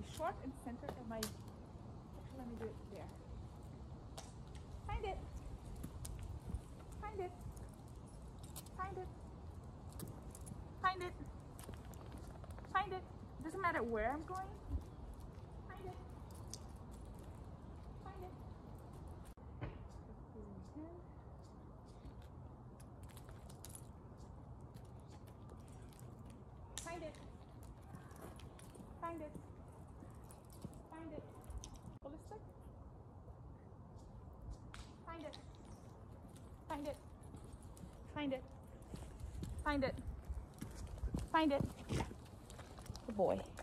short and center and my, actually let me do it there. Find it. Find it. Find it. Find it. Find it. Doesn't matter where I'm going. Find it. Find it. Find it. Find it. Find it. Pull the stick. Find it. Find it. Find it. Find it. Find it. Good boy.